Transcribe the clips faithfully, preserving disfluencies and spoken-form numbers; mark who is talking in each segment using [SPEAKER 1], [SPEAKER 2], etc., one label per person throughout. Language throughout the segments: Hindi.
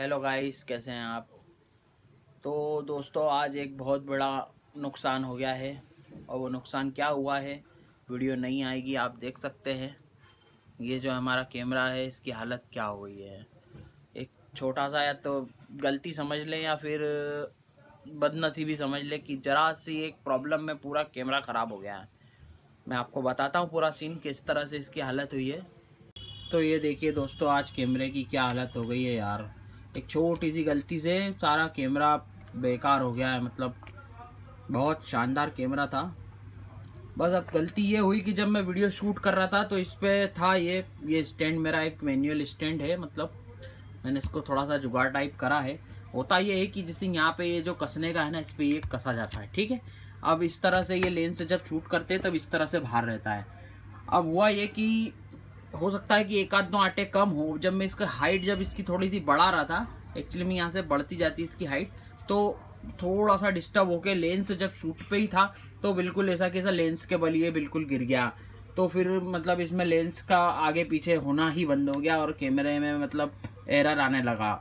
[SPEAKER 1] हेलो गाइस, कैसे हैं आप। तो दोस्तों, आज एक बहुत बड़ा नुकसान हो गया है। और वो नुकसान क्या हुआ है, वीडियो नहीं आएगी, आप देख सकते हैं। ये जो हमारा कैमरा है, इसकी हालत क्या हो गई है। एक छोटा सा या तो गलती समझ लें या फिर बदनसीबी समझ लें कि ज़रा सी एक प्रॉब्लम में पूरा कैमरा ख़राब हो गया है। मैं आपको बताता हूँ पूरा सीन किस तरह से इसकी हालत हुई है। तो ये देखिए दोस्तों, आज कैमरे की क्या हालत हो गई है यार। एक छोटी सी गलती से सारा कैमरा बेकार हो गया है। मतलब बहुत शानदार कैमरा था, बस अब गलती ये हुई कि जब मैं वीडियो शूट कर रहा था तो इस पे था ये ये स्टैंड, मेरा एक मैनुअल स्टैंड है। मतलब मैंने इसको थोड़ा सा जुगाड़ टाइप करा है। होता ये है कि जैसे यहाँ पे ये जो कसने का है ना, इस पर ये कसा जाता है, ठीक है। अब इस तरह से ये लेंस से जब शूट करते हैं तब इस तरह से बाहर रहता है। अब हुआ ये कि हो सकता है कि एक आध दो आटे कम हो। जब मैं इसका हाइट जब इसकी थोड़ी सी बढ़ा रहा था, एक्चुअली में यहाँ से बढ़ती जाती है इसकी हाइट, तो थोड़ा सा डिस्टर्ब होके लेंस जब शूट पे ही था तो बिल्कुल ऐसा कैसा लेंस के बल ये बिल्कुल गिर गया। तो फिर मतलब इसमें लेंस का आगे पीछे होना ही बंद हो गया और कैमरे में मतलब एरर आने लगा।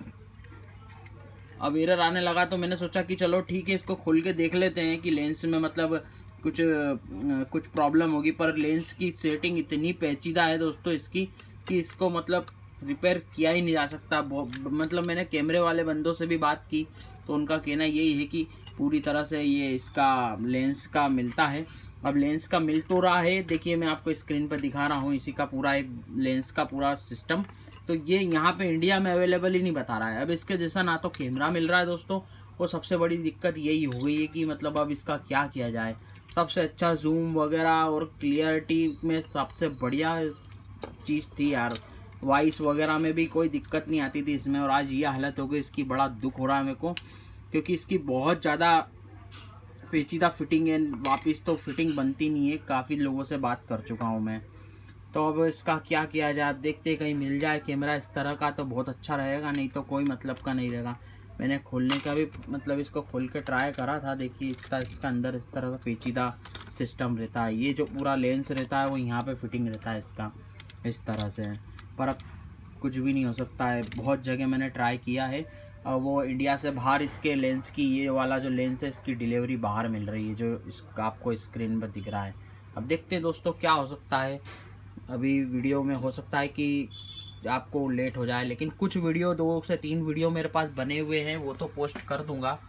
[SPEAKER 1] अब एरर आने लगा तो मैंने सोचा कि चलो ठीक है, इसको खोल के देख लेते हैं कि लेंस में मतलब कुछ कुछ प्रॉब्लम होगी। पर लेंस की सेटिंग इतनी पेचीदा है दोस्तों इसकी कि इसको मतलब रिपेयर किया ही नहीं जा सकता। मतलब मैंने कैमरे वाले बंदों से भी बात की तो उनका कहना यही है कि पूरी तरह से ये इसका लेंस का मिलता है। अब लेंस का मिल तो रहा है, देखिए मैं आपको स्क्रीन पर दिखा रहा हूँ इसी का पूरा एक लेंस का पूरा सिस्टम। तो ये यहाँ पे इंडिया में अवेलेबल ही नहीं बता रहा है। अब इसके जैसा ना तो कैमरा मिल रहा है दोस्तों, वो सबसे बड़ी दिक्कत यही हो गई है कि मतलब अब इसका क्या किया जाए। सबसे अच्छा जूम वगैरह और क्लियरिटी में सबसे बढ़िया चीज़ थी यार। वॉइस वगैरह में भी कोई दिक्कत नहीं आती थी इसमें, और आज ये हालत हो गई इसकी। बड़ा दुख हो रहा है मेरे को, क्योंकि इसकी बहुत ज़्यादा पेचीदा फिटिंग है। वापस तो फिटिंग बनती नहीं है, काफ़ी लोगों से बात कर चुका हूँ मैं। तो अब इसका क्या किया जाए, अब देखते कहीं मिल जाए कैमरा इस तरह का तो बहुत अच्छा रहेगा, नहीं तो कोई मतलब का नहीं रहेगा। मैंने खोलने का भी मतलब इसको खोल के ट्राई करा था। देखिए इसका इसका अंदर इस तरह का पेचीदा सिस्टम रहता है। ये जो पूरा लेंस रहता है वो यहाँ पे फिटिंग रहता है इसका इस तरह से। पर अब कुछ भी नहीं हो सकता है। बहुत जगह मैंने ट्राई किया है और वो इंडिया से बाहर इसके लेंस की, ये वाला जो लेंस है इसकी डिलीवरी बाहर मिल रही है, जो इस आपको स्क्रीन पर दिख रहा है। अब देखते हैं दोस्तों क्या हो सकता है। अभी वीडियो में हो सकता है कि आपको लेट हो जाए, लेकिन कुछ वीडियो, दो से तीन वीडियो मेरे पास बने हुए हैं, वो तो पोस्ट कर दूंगा,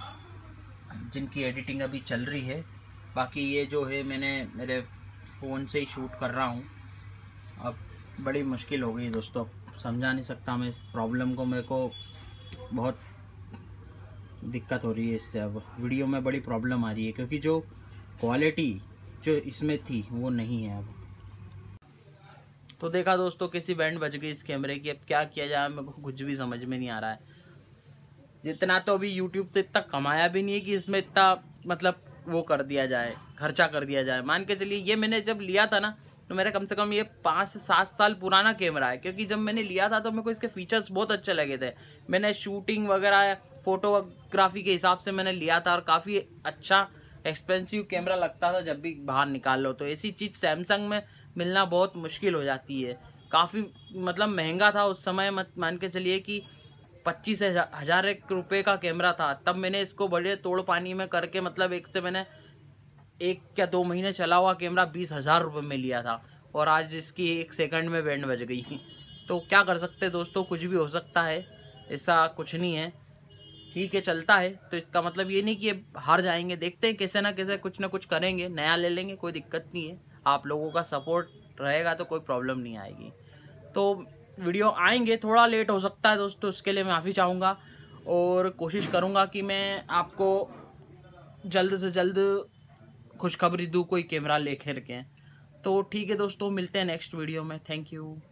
[SPEAKER 1] जिनकी एडिटिंग अभी चल रही है। बाकी ये जो है मैंने मेरे फ़ोन से ही शूट कर रहा हूँ। अब बड़ी मुश्किल हो गई दोस्तों, समझा नहीं सकता मैं इस प्रॉब्लम को। मेरे को बहुत दिक्कत हो रही है इससे। अब वीडियो में बड़ी प्रॉब्लम आ रही है क्योंकि जो क्वालिटी जो इसमें थी वो नहीं है। अब तो देखा दोस्तों, किसी बैंड बज गई इस कैमरे की। अब क्या किया जाए, मेरे को कुछ भी समझ में नहीं आ रहा है। जितना तो अभी यूट्यूब से इतना कमाया भी नहीं है कि इसमें इतना मतलब वो कर दिया जाए, खर्चा कर दिया जाए। मान के चलिए ये मैंने जब लिया था ना, तो मेरा कम से कम ये पाँच से सात साल पुराना कैमरा है। क्योंकि जब मैंने लिया था तो मेरे को इसके फीचर्स बहुत अच्छे लगे थे। मैंने शूटिंग वगैरह फोटोग्राफी के हिसाब से मैंने लिया था और काफ़ी अच्छा एक्सपेंसिव कैमरा लगता था जब भी बाहर निकाल लो। तो ऐसी चीज़ सैमसंग में मिलना बहुत मुश्किल हो जाती है। काफ़ी मतलब महंगा था उस समय। मत मान के चलिए कि पच्चीस हज़ार एक रुपये का कैमरा था। तब मैंने इसको बड़े तोड़ पानी में करके मतलब एक से मैंने एक या दो महीने चला हुआ कैमरा बीस हज़ार रुपये में लिया था, और आज इसकी एक सेकंड में बैंड बज गई। तो क्या कर सकते हैं दोस्तों, कुछ भी हो सकता है, ऐसा कुछ नहीं है। ठीक है, चलता है। तो इसका मतलब ये नहीं कि हार जाएंगे। देखते हैं कैसे ना कैसे कुछ ना कुछ करेंगे, नया ले लेंगे, कोई दिक्कत नहीं है। आप लोगों का सपोर्ट रहेगा तो कोई प्रॉब्लम नहीं आएगी। तो वीडियो आएंगे, थोड़ा लेट हो सकता है दोस्तों, उसके लिए मैं माफ़ी चाहूँगा। और कोशिश करूँगा कि मैं आपको जल्द से जल्द खुशखबरी दूँ कोई कैमरा ले कर के। तो ठीक है दोस्तों, मिलते हैं नेक्स्ट वीडियो में। Thank you.